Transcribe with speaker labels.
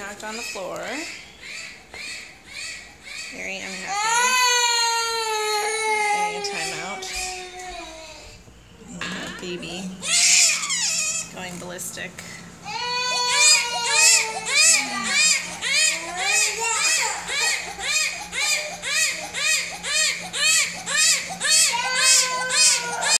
Speaker 1: smacked on the floor. Very unhappy. Getting a timeout. Baby going ballistic.